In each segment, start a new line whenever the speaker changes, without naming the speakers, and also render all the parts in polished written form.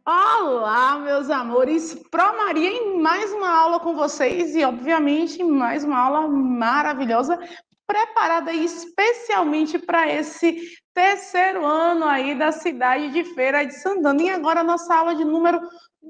Olá, meus amores, Pro Maria em mais uma aula com vocês e, obviamente, mais uma aula maravilhosa, preparada especialmente para esse terceiro ano aí da cidade de Feira de Santana. E agora a nossa aula de número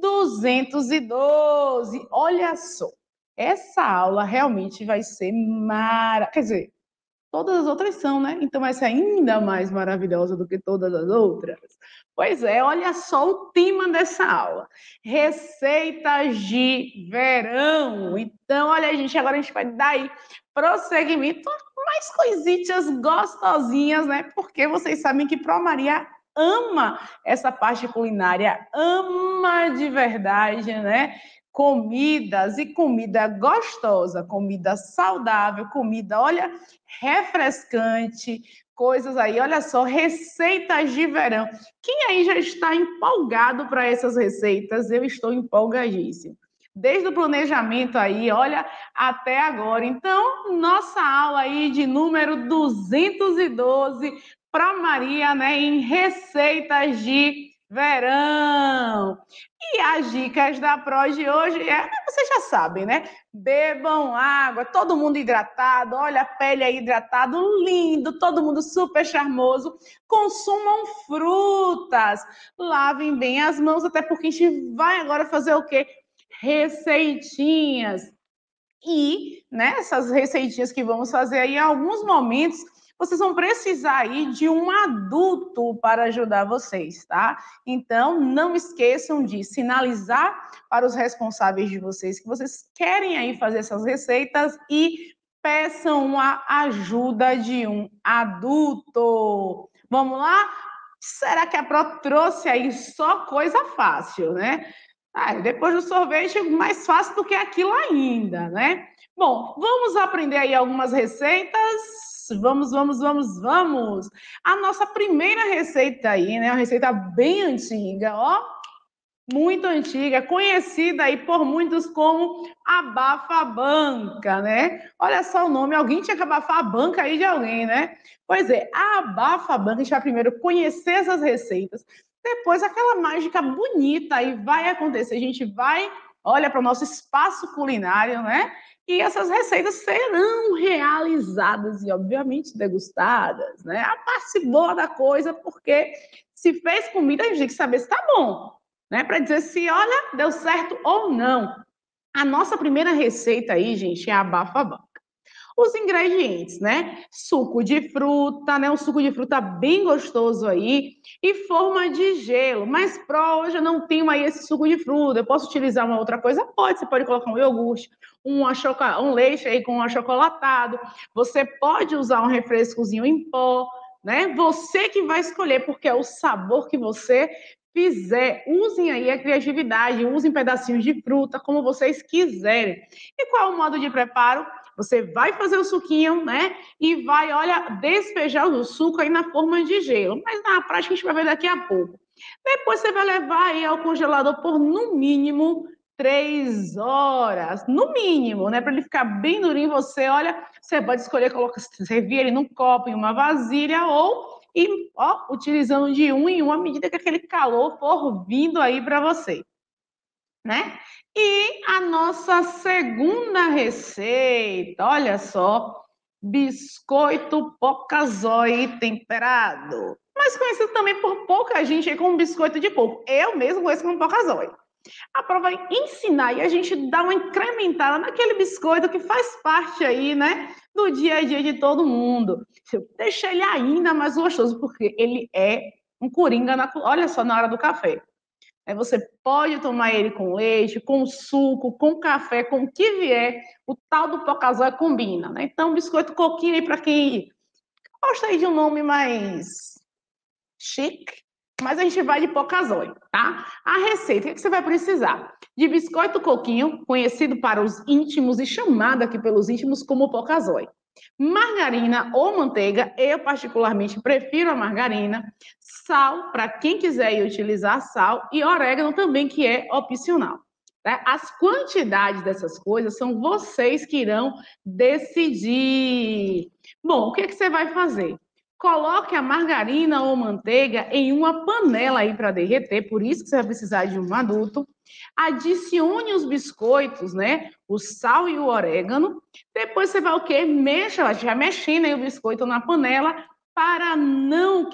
212. Olha só, essa aula realmente vai ser maravilhosa. Quer dizer, todas as outras são, né? Então vai ser ainda mais maravilhosa do que todas as outras. Pois é, olha só o tema dessa aula: receitas de verão. Então, olha, gente, agora a gente vai dar aí prosseguimento a mais coisitas gostosinhas, né? Porque vocês sabem que Pro Maria ama essa parte culinária, ama de verdade, né? Comidas e comida gostosa, comida saudável, comida, olha, refrescante, coisas aí, olha só, receitas de verão. Quem aí já está empolgado para essas receitas? Eu estou empolgadíssimo. Desde o planejamento aí, olha, até agora. Então, nossa aula aí de número 212 para Maria, né, em receitas de verão. E as dicas da Pro de hoje vocês já sabem, né? Bebam água, todo mundo hidratado, olha a pele aí hidratada, lindo, todo mundo super charmoso. Consumam frutas, lavem bem as mãos, até porque a gente vai agora fazer o quê? Receitinhas. E nessas receitinhas que vamos fazer aí, em alguns momentos, vocês vão precisar aí de um adulto para ajudar vocês, tá? Então, não esqueçam de sinalizar para os responsáveis de vocês que vocês querem aí fazer essas receitas e peçam a ajuda de um adulto. Vamos lá? Será que a Pro trouxe aí só coisa fácil, né? Depois do sorvete, mais fácil do que aquilo ainda, né? Bom, vamos aprender aí algumas receitas. Vamos. A nossa primeira receita aí, né? Uma receita bem antiga, ó. Muito antiga, conhecida aí por muitos como abafa-banca, né? Olha só o nome, alguém tinha que abafar a banca aí de alguém, né? Pois é, a abafa-banca, a gente vai primeiro conhecer essas receitas, depois aquela mágica bonita aí vai acontecer, a gente vai, olha para o nosso espaço culinário, né? E essas receitas serão realizadas e, obviamente, degustadas, né? A parte boa da coisa, porque se fez comida, a gente tem que saber se tá bom, né? Para dizer se, olha, deu certo ou não. A nossa primeira receita aí, gente, é a bafabá. Os ingredientes, né? Suco de fruta, né? Um suco de fruta bem gostoso aí e forma de gelo. Mas pro, hoje eu não tenho aí esse suco de fruta. Eu posso utilizar uma outra coisa? Pode. Você pode colocar um iogurte, um leite aí com um achocolatado. Você pode usar um refrescozinho em pó, né? Você que vai escolher, porque é o sabor que você fizer. Usem aí a criatividade, usem pedacinhos de fruta, como vocês quiserem. E qual é o modo de preparo? Você vai fazer o suquinho, né? E vai, olha, despejar o suco aí na forma de gelo. Mas na prática a gente vai ver daqui a pouco. Depois você vai levar aí ao congelador por no mínimo 3 horas. No mínimo, né? Para ele ficar bem durinho, você, olha, você pode escolher servir ele num copo, em uma vasilha ou utilizando de um em um à medida que aquele calor for vindo aí para você, né? E a nossa segunda receita, olha só, biscoito Pocazói temperado. Mas conhecido também por pouca gente aí como biscoito de coco. Eu mesmo conheço como Pocazói. A prova vai ensinar e a gente dá uma incrementada naquele biscoito que faz parte aí, né, do dia a dia de todo mundo. Deixa ele ainda mais gostoso, porque ele é um coringa, olha só, na hora do café. Você pode tomar ele com leite, com suco, com café, com o que vier. O tal do Pocazói combina, né? Então, biscoito coquinho aí para quem gosta aí de um nome mais chique, mas a gente vai de Pocazói, tá? A receita, o que você vai precisar? De biscoito coquinho, conhecido para os íntimos e chamado aqui pelos íntimos como Pocazói. Margarina ou manteiga, eu particularmente prefiro a margarina. Sal, para quem quiser utilizar sal. E orégano também, que é opcional. Tá? As quantidades dessas coisas são vocês que irão decidir. Bom, o que você vai fazer? Coloque a margarina ou manteiga em uma panela aí para derreter, por isso que você vai precisar de um adulto. Adicione os biscoitos, né? O sal e o orégano. Depois você vai o quê? Mexa, já mexendo aí o biscoito na panela para não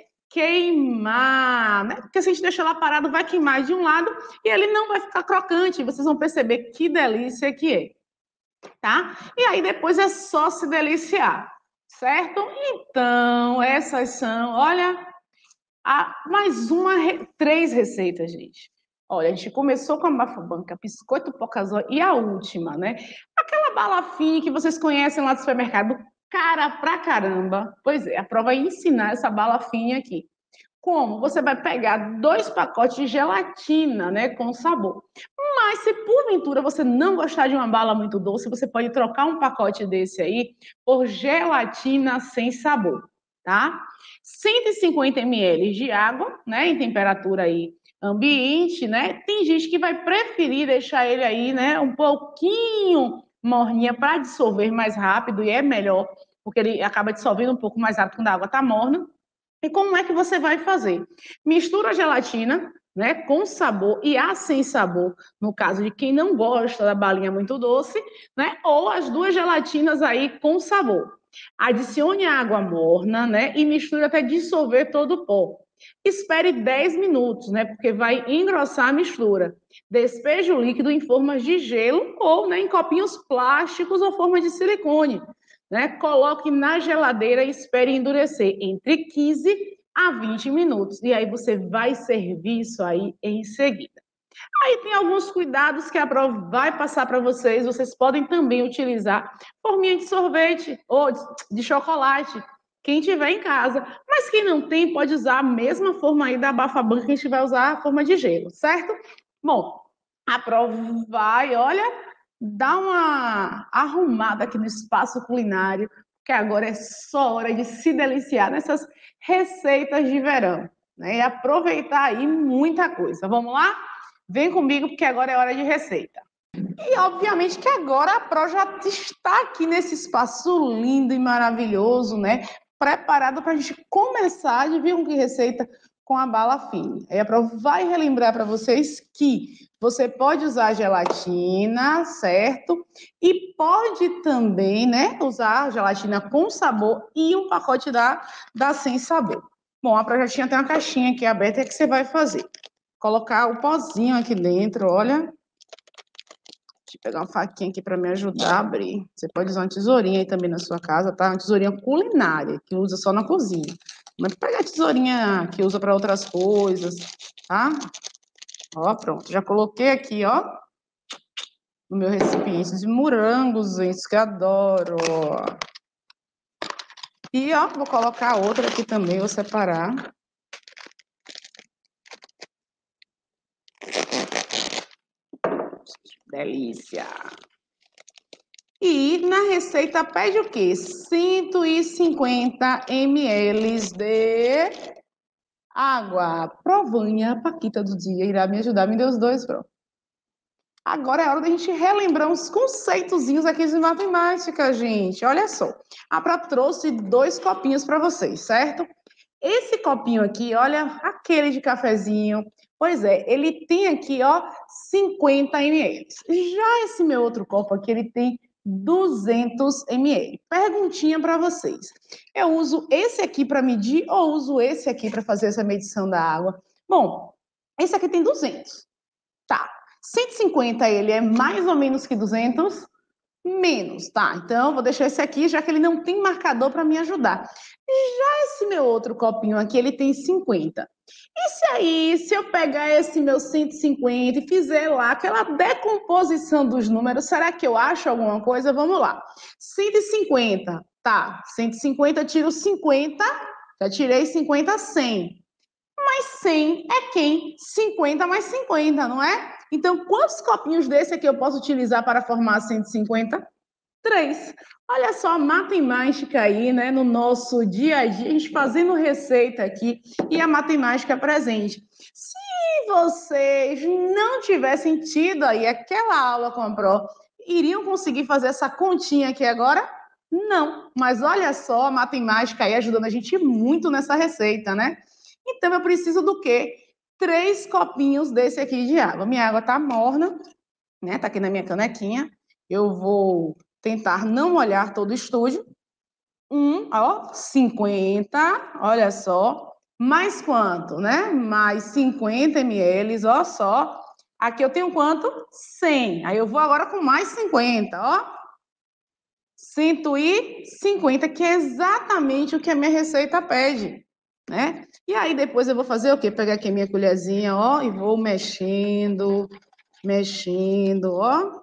queimar, né? Porque se a gente deixar lá parado, vai queimar de um lado e ele não vai ficar crocante. Vocês vão perceber que delícia que é, tá? E aí depois é só se deliciar, certo? Então, essas são, olha, mais três receitas, gente. Olha, a gente começou com a bafabanca, biscoito pocazó e a última, né? Aquela balafinha que vocês conhecem lá do supermercado, cara pra caramba. Pois é, a prova é ensinar essa balafinha aqui. Como? Você vai pegar 2 pacotes de gelatina, né, com sabor. Mas se porventura você não gostar de uma bala muito doce, você pode trocar um pacote desse aí por gelatina sem sabor, tá? 150 ml de água, né, em temperatura aí ambiente, né? Tem gente que vai preferir deixar ele aí, né, um pouquinho morninha para dissolver mais rápido e é melhor, porque ele acaba dissolvendo um pouco mais rápido quando a água está morna. E como é que você vai fazer? Mistura a gelatina, né, com sabor e a sem sabor, no caso de quem não gosta da balinha muito doce, né, ou as duas gelatinas aí com sabor. Adicione a água morna, né, e misture até dissolver todo o pó. Espere 10 minutos, né, porque vai engrossar a mistura. Despeje o líquido em formas de gelo ou, né, em copinhos plásticos ou forma de silicone. Né? Coloque na geladeira e espere endurecer entre 15 a 20 minutos. E aí você vai servir isso aí em seguida. Aí tem alguns cuidados que a prova vai passar para vocês. Vocês podem também utilizar forminha de sorvete ou de chocolate, quem tiver em casa. Mas quem não tem, pode usar a mesma forma aí da bafabanca que a gente vai usar a forma de gelo, certo? Bom, a prova vai, olha, dar uma arrumada aqui no espaço culinário, que agora é só hora de se deliciar nessas receitas de verão, né? E aproveitar aí muita coisa. Vamos lá? Vem comigo, porque agora é hora de receita. E, obviamente, que agora a Pro já está aqui nesse espaço lindo e maravilhoso, né? Preparado para a gente começar, adivinham que receita? Com a bala fine. Aí a Pro vai relembrar para vocês que você pode usar gelatina, certo? E pode também, né, usar gelatina com sabor e um pacote da sem sabor. Bom, a Pro já tinha até uma caixinha aqui aberta, é que você vai fazer. Colocar o pozinho aqui dentro, olha. Deixa eu pegar uma faquinha aqui para me ajudar a abrir. Você pode usar uma tesourinha aí também na sua casa, tá? Uma tesourinha culinária, que usa só na cozinha. Mas pegar a tesourinha que usa para outras coisas, tá? Ó, pronto. Já coloquei aqui, ó, no meu recipiente de morangos, gente, que eu adoro, ó. E, ó, vou colocar outra aqui também, vou separar. Delícia! E na receita pede o quê? 150 ml de água. Provanha, Paquita do dia, irá me ajudar. Me deu os dois, pronto. Agora é hora da gente relembrar uns conceitozinhos aqui de matemática, gente. Olha só. A Prá trouxe 2 copinhos para vocês, certo? Esse copinho aqui, olha, aquele de cafezinho. Pois é, ele tem aqui, ó, 50 ml. Já esse meu outro copo aqui, ele tem 200 ml. Perguntinha para vocês. Eu uso esse aqui para medir ou uso esse aqui para fazer essa medição da água? Bom, esse aqui tem 200. Tá. 150 ele é mais ou menos que 200? Menos, tá? Então, vou deixar esse aqui, já que ele não tem marcador para me ajudar. Já esse meu outro copinho aqui, ele tem 50. E se aí, se eu pegar esse meu 150 e fizer lá aquela decomposição dos números, será que eu acho alguma coisa? Vamos lá. 150, tá. 150, eu tiro 50, já tirei 50, 100. Mas 100 é quem? 50 mais 50, não é? Então, quantos copinhos desse aqui eu posso utilizar para formar 150? 3. Olha só a matemática aí, né, no nosso dia a dia, a gente fazendo receita aqui e a matemática presente. Se vocês não tivessem tido aí aquela aula com a Pro, iriam conseguir fazer essa continha aqui agora? Não, mas olha só, a matemática aí ajudando a gente muito nessa receita, né? Então, eu preciso do quê? 3 copinhos desse aqui de água. Minha água tá morna, né? Tá aqui na minha canequinha. Eu vou tentar não molhar todo o estúdio. 50, olha só. Mais quanto, né? Mais 50 ml, ó só. Aqui eu tenho quanto? 100. Aí eu vou agora com mais 50, ó. 150, que é exatamente o que a minha receita pede, né? E aí depois eu vou fazer o quê? Pegar aqui a minha colherzinha, ó, e vou mexendo, mexendo, ó.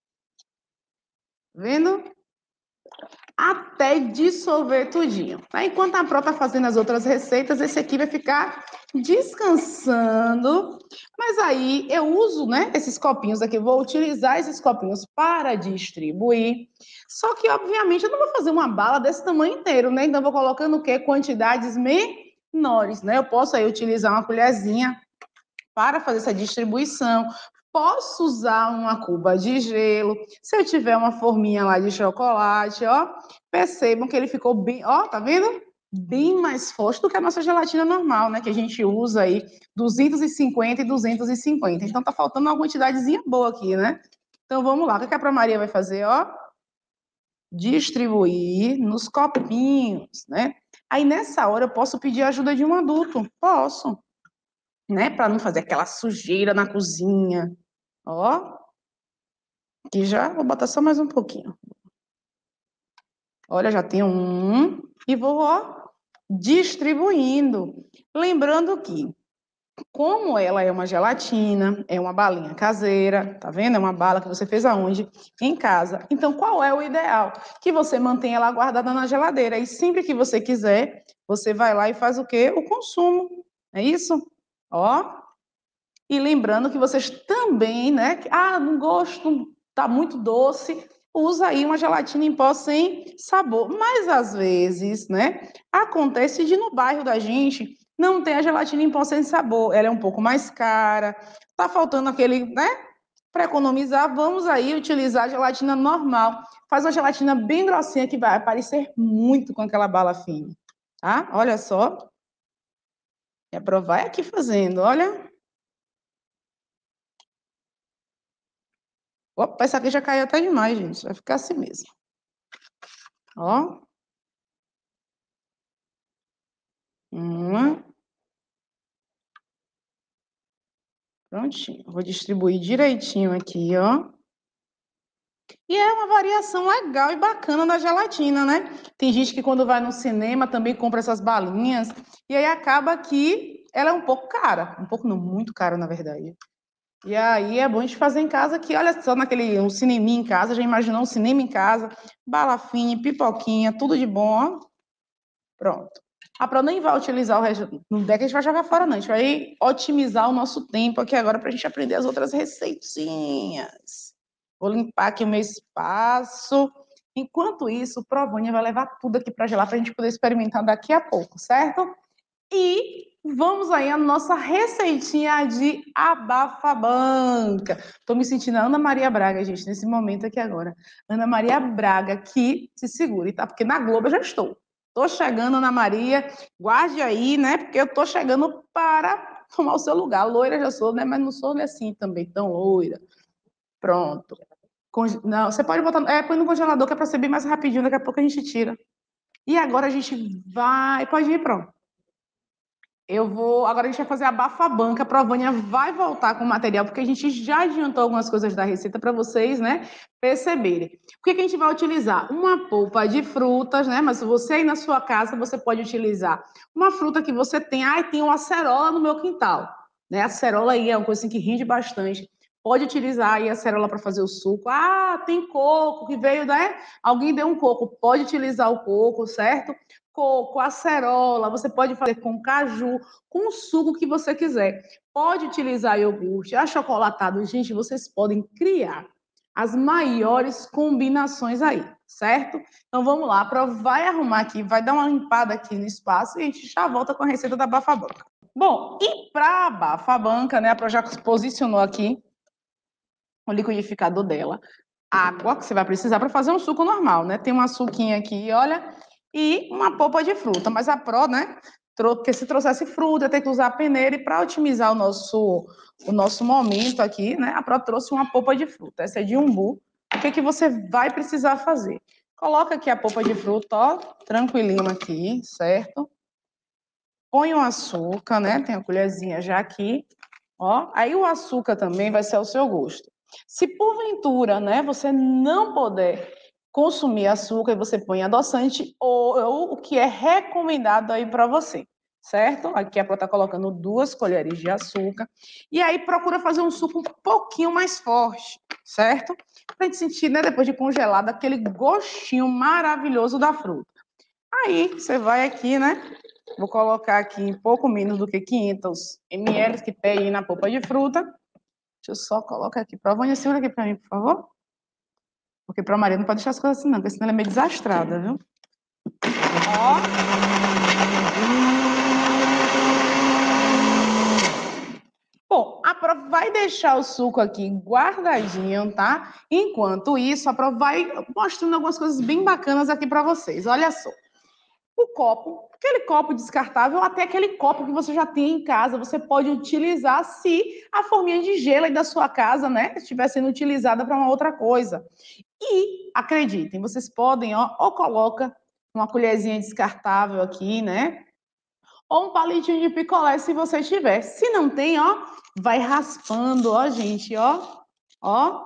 Vendo? Até dissolver tudinho. Tá? Enquanto a Pró tá fazendo as outras receitas, esse aqui vai ficar descansando. Mas aí eu uso, né, esses copinhos aqui, vou utilizar esses copinhos para distribuir. Só que, obviamente, eu não vou fazer uma bala desse tamanho inteiro, né? Então, eu vou colocando o quê? Quantidades menores, né? Eu posso aí utilizar uma colherzinha para fazer essa distribuição. Posso usar uma cuba de gelo. Se eu tiver uma forminha lá de chocolate, ó, percebam que ele ficou bem, ó, tá vendo? Bem mais forte do que a nossa gelatina normal, né? Que a gente usa aí 250 e 250. Então tá faltando uma quantidadezinha boa aqui, né? Então vamos lá. O que a Pró Maria vai fazer, ó? Distribuir nos copinhos, né? Aí nessa hora eu posso pedir a ajuda de um adulto. Posso, né? Para não fazer aquela sujeira na cozinha. Ó, aqui já vou botar só mais um pouquinho. Olha, já tem um e vou, ó, distribuindo. Lembrando que, como ela é uma gelatina, é uma balinha caseira, tá vendo? É uma bala que você fez aonde? Em casa. Então, qual é o ideal? Que você mantenha ela guardada na geladeira e sempre que você quiser, você vai lá e faz o quê? O consumo. É isso? Ó. E lembrando que vocês também, né? Não gosto, tá muito doce, usa aí uma gelatina em pó sem sabor. Mas às vezes, né? Acontece de no bairro da gente não ter a gelatina em pó sem sabor. Ela é um pouco mais cara, tá faltando aquele, né? Para economizar, vamos aí utilizar a gelatina normal. Faz uma gelatina bem grossinha que vai aparecer muito com aquela bala fina, tá? Olha só. E a Pró vai aqui fazendo, olha. Opa, essa aqui já caiu até demais, gente. Vai ficar assim mesmo. Ó. Uma. Prontinho. Vou distribuir direitinho aqui, ó. E é uma variação legal e bacana da gelatina, né? Tem gente que quando vai no cinema também compra essas balinhas. E aí acaba que ela é um pouco cara. Um pouco não, muito cara, na verdade. E aí é bom a gente fazer em casa aqui, olha só, um cineminha em casa, já imaginou um cinema em casa, bala fina, pipoquinha, tudo de bom, ó. Pronto. A Pro nem vai utilizar o resto, não é que a gente vai jogar fora, não. A gente vai otimizar o nosso tempo aqui agora para a gente aprender as outras receitinhas. Vou limpar aqui o meu espaço. Enquanto isso, o Provânia vai levar tudo aqui para gelar para a gente poder experimentar daqui a pouco, certo? E vamos aí à nossa receitinha de abafa-banca. Estou me sentindo a Ana Maria Braga, gente, nesse momento aqui agora. Ana Maria Braga, que se segure, tá? Porque na Globo eu já estou. Estou chegando, Ana Maria, guarde aí, né? Porque eu estou chegando para tomar o seu lugar. Loira já sou, né? Mas não sou assim também, tão loira. Pronto. Não, você pode botar. Põe no congelador, que é para ser bem mais rapidinho, daqui a pouco a gente tira. E agora a gente vai. Pode ir, pronto. Agora a gente vai fazer a bafa-banca. A Provânia vai voltar com o material, porque a gente já adiantou algumas coisas da receita para vocês, né, perceberem. O que a gente vai utilizar? Uma polpa de frutas, né, mas você aí na sua casa, você pode utilizar uma fruta que você tem. Tem uma acerola no meu quintal, né, a acerola aí é uma coisa assim, que rende bastante. Pode utilizar aí a acerola para fazer o suco. Tem coco que veio, né? Alguém deu um coco, pode utilizar o coco, certo? Coco, acerola, você pode fazer com caju, com o suco que você quiser. Pode utilizar iogurte, achocolatado. Gente, vocês podem criar as maiores combinações aí, certo? Então vamos lá, a Pro vai arrumar aqui, vai dar uma limpada aqui no espaço e a gente já volta com a receita da bafa-banca. Bom, e para a bafa-banca, né, a Pro já posicionou aqui o liquidificador dela. água, que você vai precisar para fazer um suco normal, né? Tem uma suquinha aqui, olha, e uma polpa de fruta. Mas a Pro, né? Porque se trouxesse fruta, tem que usar a peneira, e para otimizar o nosso momento aqui, né? A Pro trouxe uma polpa de fruta. Essa é de umbu. O que você vai precisar fazer? Coloca aqui a polpa de fruta, ó, tranquilinho aqui, certo? Põe o açúcar, né? Tem a colherzinha já aqui, ó. Aí o açúcar também vai ser ao seu gosto. Se porventura, né, você não puder consumir açúcar, você põe adoçante ou o que é recomendado aí para você, certo? Aqui a Pro tá colocando 2 colheres de açúcar. E aí procura fazer um suco um pouquinho mais forte, certo? Pra gente sentir, né, depois de congelado, aquele gostinho maravilhoso da fruta. Aí você vai aqui, né? Vou colocar aqui em pouco menos do que 500 ml que tem aí na polpa de fruta. Deixa eu só colocar aqui. Vânia, segura aqui para mim, por favor. Porque para a Maria não pode deixar as coisas assim, não, porque senão ela é meio desastrada, viu? Ó. Bom, a Pro vai deixar o suco aqui guardadinho, tá? Enquanto isso, a Pro vai mostrando algumas coisas bem bacanas aqui para vocês. Olha só. O copo, aquele copo descartável, até aquele copo que você já tem em casa, você pode utilizar se a forminha de gelo aí da sua casa, né, estiver sendo utilizada para uma outra coisa. E, acreditem, vocês podem, ó, ou coloca uma colherzinha descartável aqui, né, ou um palitinho de picolé se você tiver. Se não tem, ó, vai raspando, ó, gente, ó, ó.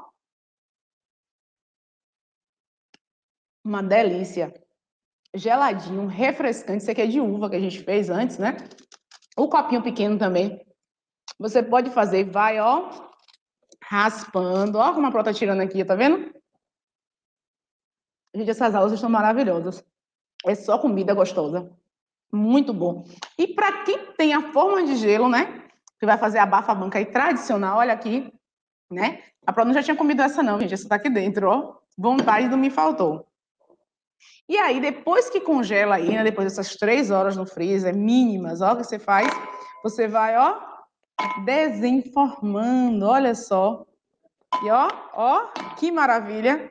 Uma delícia. Geladinho, refrescante. Isso aqui é de uva que a gente fez antes, né? O copinho pequeno também. Você pode fazer, vai, ó, raspando. Ó como a Pro tá tirando aqui, tá vendo? Gente, essas aulas estão maravilhosas. É só comida gostosa. Muito bom. E para quem tem a forma de gelo, né? Que vai fazer a bafa-banca aí tradicional, olha aqui, né? A Pro não já tinha comido essa não, gente. Essa tá aqui dentro, ó. Vontade não me faltou. E aí, depois que congela aí, né? Depois dessas 3 horas no freezer, mínimas, ó, que você faz, você vai, ó, desenformando, olha só. E ó, que maravilha.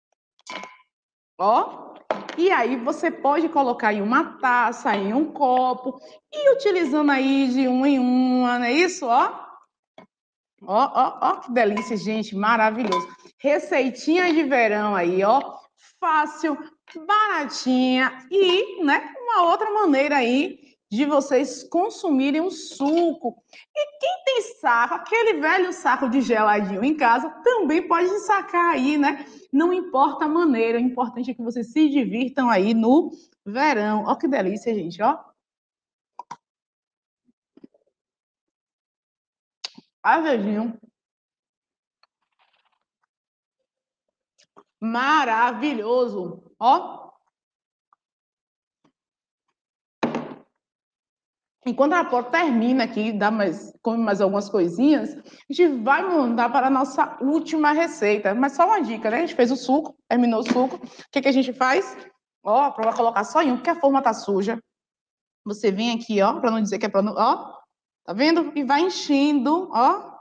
Ó. E aí você pode colocar em uma taça, em um copo, e utilizando aí de uma em uma, não é isso, ó? Ó, que delícia, gente, maravilhoso. Receitinha de verão aí, ó, fácil, baratinha e, né, uma outra maneira aí de vocês consumirem um suco. E quem tem saco, aquele velho saco de geladinho em casa, também pode sacar aí, né? Não importa a maneira, o importante é que vocês se divirtam aí no verão. Ó que delícia, gente, ó. Azedinho. Maravilhoso. Ó. Enquanto a Pro termina aqui, come mais algumas coisinhas, a gente vai mandar para a nossa última receita. Mas só uma dica, né? A gente fez o suco, terminou o suco. O que a gente faz? Ó, para colocar só em um, porque a forma tá suja. Você vem aqui, ó, para não dizer que é para... Ó, tá vendo? E vai enchendo, ó.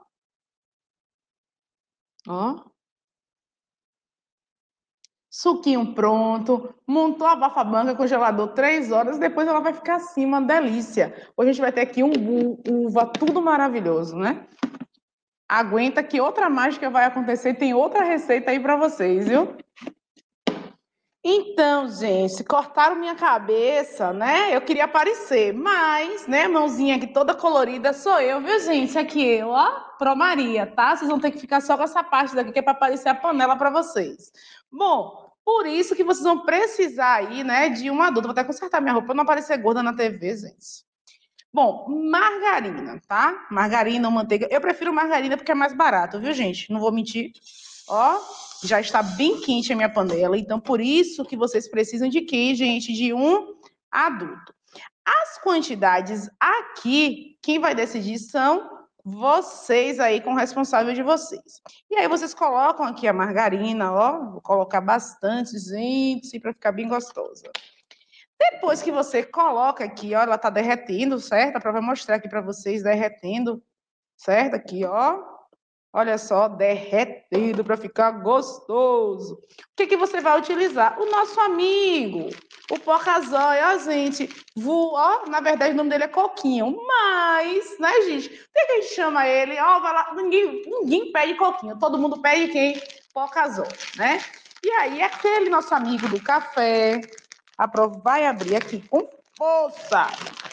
Ó. Suquinho pronto, montou a bafa-banca, congelador 3 horas, depois ela vai ficar assim, uma delícia. Hoje a gente vai ter aqui uva, tudo maravilhoso, né? Aguenta que outra mágica vai acontecer, tem outra receita aí para vocês, viu? Então, gente, cortaram minha cabeça, né? Eu queria aparecer, mas, né, mãozinha aqui toda colorida sou eu, viu, gente? Aqui eu, ó, Pro Maria, tá? Vocês vão ter que ficar só com essa parte daqui que é para aparecer a panela para vocês. Bom, por isso que vocês vão precisar aí, né, de um adulto. Vou até consertar minha roupa para não aparecer gorda na TV, gente. Bom, margarina, tá? Margarina ou manteiga. Eu prefiro margarina porque é mais barato, viu, gente? Não vou mentir. Ó, já está bem quente a minha panela. Então, por isso que vocês precisam de quê, gente? De um adulto. As quantidades aqui, quem vai decidir são vocês aí, com o responsável de vocês. E aí, vocês colocam aqui a margarina, ó. Vou colocar bastante, gente, para ficar bem gostosa. Depois que você coloca aqui, ó, ela tá derretendo, certo? A Pro vai mostrar aqui para vocês derretendo, certo? Aqui, ó. Olha só, derretido para ficar gostoso. O que você vai utilizar? O nosso amigo, o porca-zóia, ó, gente. Ó, na verdade, o nome dele é Coquinho. Mas, né, gente? Por que a gente chama ele? Ó, vai lá, ninguém pede Coquinho. Todo mundo pede quem? Porca-zóia, né? E aí, aquele nosso amigo do café. A prova vai abrir aqui com força.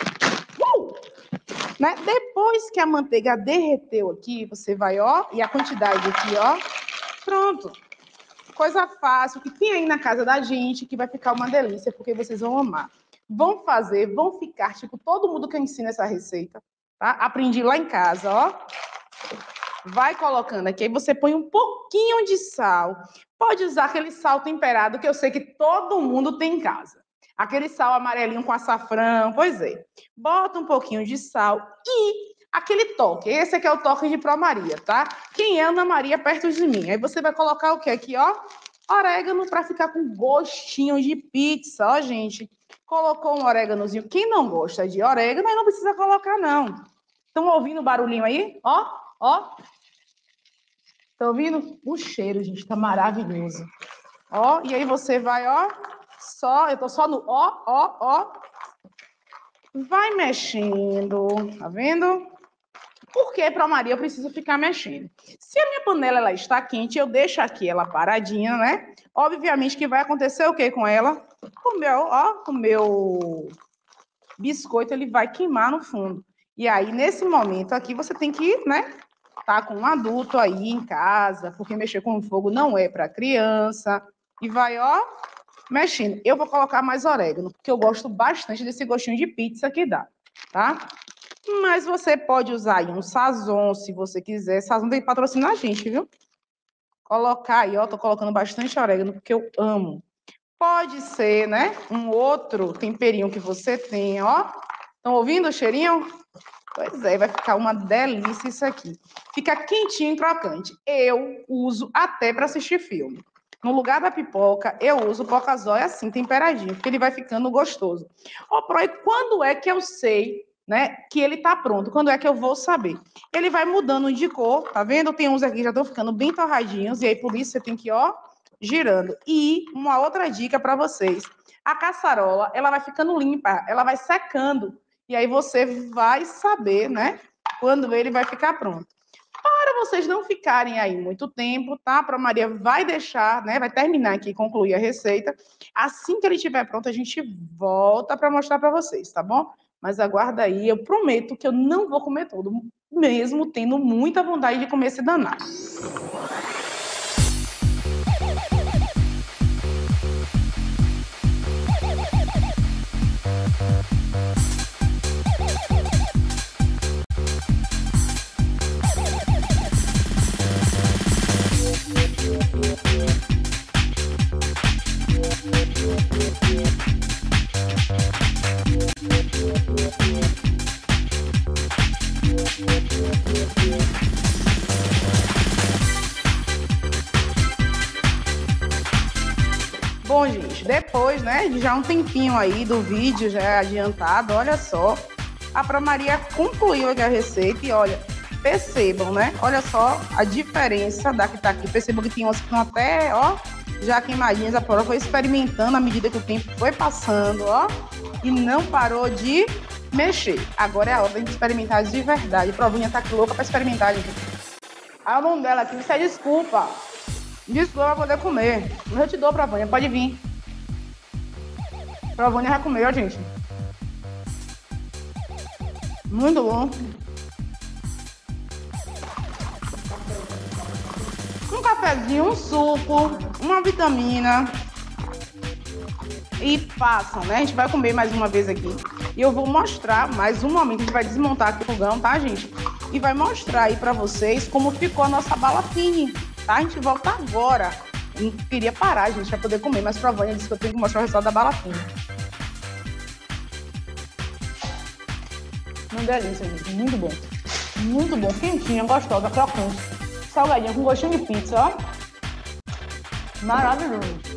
Né? Depois que a manteiga derreteu aqui, você vai, ó, e a quantidade aqui, ó, pronto. Coisa fácil, que tem aí na casa da gente, que vai ficar uma delícia, porque vocês vão amar. Vão fazer, vão ficar, tipo, todo mundo que eu ensino essa receita, tá? Aprendi lá em casa, ó. Vai colocando aqui, aí você põe um pouquinho de sal. Pode usar aquele sal temperado, que eu sei que todo mundo tem em casa. Aquele sal amarelinho com açafrão, pois é. Bota um pouquinho de sal e aquele toque. Esse aqui é o toque de Pró Maria, tá? Quem é Ana Maria perto de mim? Aí você vai colocar o que aqui, ó? Orégano para ficar com gostinho de pizza, ó, gente. Colocou um oréganozinho. Quem não gosta de orégano, aí não precisa colocar, não. Estão ouvindo o barulhinho aí? Ó, ó. Estão ouvindo? O cheiro, gente, tá maravilhoso. Ó, e aí você vai, ó. Eu tô só no ó. Vai mexendo, tá vendo? Por que, Pró Maria, eu preciso ficar mexendo? Se a minha panela ela está quente, eu deixo aqui ela paradinha, né? Obviamente que vai acontecer o que com ela? O meu biscoito, ele vai queimar no fundo. E aí, nesse momento aqui, você tem que, né? Tá com um adulto aí em casa, porque mexer com fogo não é para criança. E vai, ó, mexendo. Eu vou colocar mais orégano, porque eu gosto bastante desse gostinho de pizza que dá, tá? Mas você pode usar aí um Sazon, se você quiser. Sazon tem que patrocinar a gente, viu? Colocar aí, ó, tô colocando bastante orégano, porque eu amo. Pode ser, né, um outro temperinho que você tem, ó. Estão ouvindo o cheirinho? Pois é, vai ficar uma delícia isso aqui. Fica quentinho e crocante. Eu uso até para assistir filme. No lugar da pipoca, eu uso o porca-zóia assim, temperadinho, porque ele vai ficando gostoso. Ó, Pro, e quando é que eu sei, né, que ele tá pronto? Quando é que eu vou saber? Ele vai mudando de cor, tá vendo? Tem uns aqui que já estão ficando bem torradinhos, e aí por isso você tem que, ó, girando. E uma outra dica para vocês. A caçarola, ela vai ficando limpa, ela vai secando, e aí você vai saber, né, quando ele vai ficar pronto. Para vocês não ficarem aí muito tempo, tá? A Pró Maria vai deixar, né? Vai terminar aqui, concluir a receita. Assim que ele estiver pronto, a gente volta para mostrar para vocês, tá bom? Mas aguarda aí, eu prometo que eu não vou comer tudo, mesmo tendo muita vontade de comer esse danado. Bom, gente, depois, né, de já um tempinho aí do vídeo já adiantado, olha só, a Pró Maria concluiu aqui a receita e olha, percebam, né, olha só a diferença da que tá aqui, percebam que tem umas que estão até, ó, já queimadinhas, a Pró foi experimentando à medida que o tempo foi passando, ó, e não parou de mexer. Agora é a hora de experimentar de verdade. A Provinha tá aqui louca pra experimentar, gente. A mão dela aqui, isso é desculpa. Desculpa pra poder comer. Mas eu te dou, Provinha, pode vir. Provinha vai comer, ó, gente. Muito bom. Um cafezinho, um suco, uma vitamina. E passam, né? A gente vai comer mais uma vez aqui. E eu vou mostrar mais um momento. A gente vai desmontar aqui o fogão, tá, gente? E vai mostrar aí pra vocês como ficou a nossa balafine, tá? A gente volta agora. Eu não queria parar, gente, pra poder comer. Mas pra Vânia disse que eu tenho que mostrar o resultado da balafine. Uma delícia, gente. Muito bom. Muito bom. Quentinha, gostosa, crocante. Salgadinha com gostinho de pizza, ó. Maravilhoso.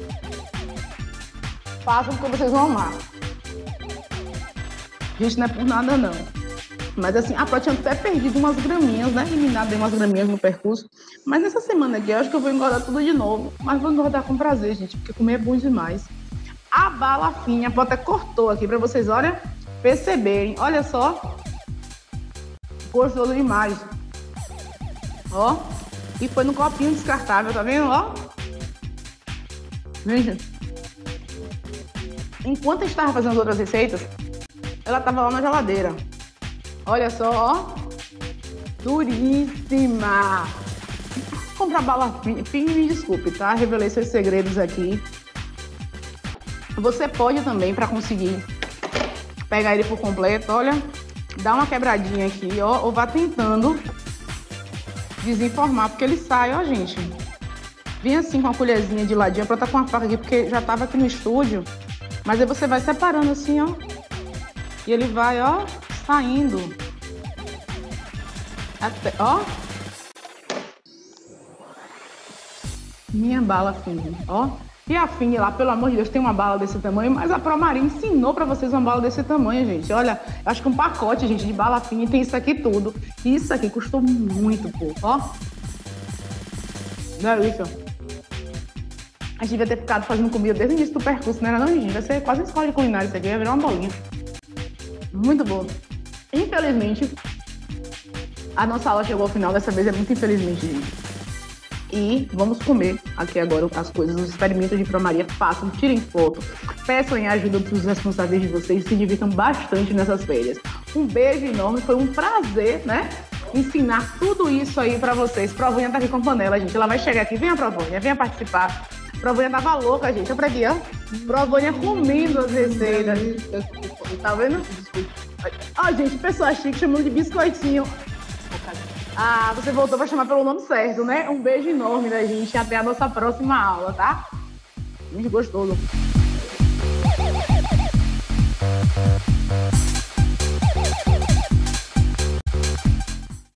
Façam porque vocês vão amar. Gente, não é por nada, não. Mas assim, a Pro tinha até perdido umas graminhas, né? Eliminado aí umas graminhas no percurso. Mas nessa semana aqui, eu acho que eu vou engordar tudo de novo. Mas vou engordar com prazer, gente, porque comer é bom demais. A bala fina, a Pro até cortou aqui pra vocês, olha, perceberem. Olha só. Gostoso demais. Ó. E foi no copinho descartável, tá vendo? Ó. Gente. Enquanto a gente tava fazendo as outras receitas, ela tava lá na geladeira. Olha só, ó. Duríssima. Comprar bala fina, me desculpe, tá? Revelei seus segredos aqui. Você pode também, para conseguir pegar ele por completo, olha, dá uma quebradinha aqui, ó, ou vá tentando desenformar, porque ele sai, ó, gente. Vem assim com a colherzinha de ladinho, pra estar com a faca aqui, porque já tava aqui no estúdio. Mas aí você vai separando assim, ó. E ele vai, ó, saindo. Até, ó. Minha bala fina, ó. E a Fini lá, pelo amor de Deus, tem uma bala desse tamanho, mas a Promari ensinou pra vocês uma bala desse tamanho, gente. Olha, eu acho que um pacote, gente, de bala fina tem isso aqui tudo. E isso aqui custou muito pouco, ó. Delícia. A gente devia ter ficado fazendo comida desde o início do percurso, não era não, gente? Vai ser quase uma escola de culinária isso aqui, vai virar uma bolinha. Muito bom. Infelizmente, a nossa aula chegou ao final, dessa vez é muito infelizmente, gente. E vamos comer aqui agora as coisas, os experimentos de Promaria. Façam, tirem foto, peçam em ajuda dos responsáveis de vocês, se divirtam bastante nessas férias. Um beijo enorme, foi um prazer, né? Ensinar tudo isso aí pra vocês. Provônia tá aqui com panela, gente. Ela vai chegar aqui. Venha, Provônia, venha participar. Provônia tava louca, gente. Olha pra aqui, ó. Provônia comendo as receitas. Tá vendo? Ó, gente, pessoa chique chamando de biscoitinho. Ah, você voltou para chamar pelo nome certo, né? Um beijo enorme da gente. Até a nossa próxima aula, tá? Muito gostoso.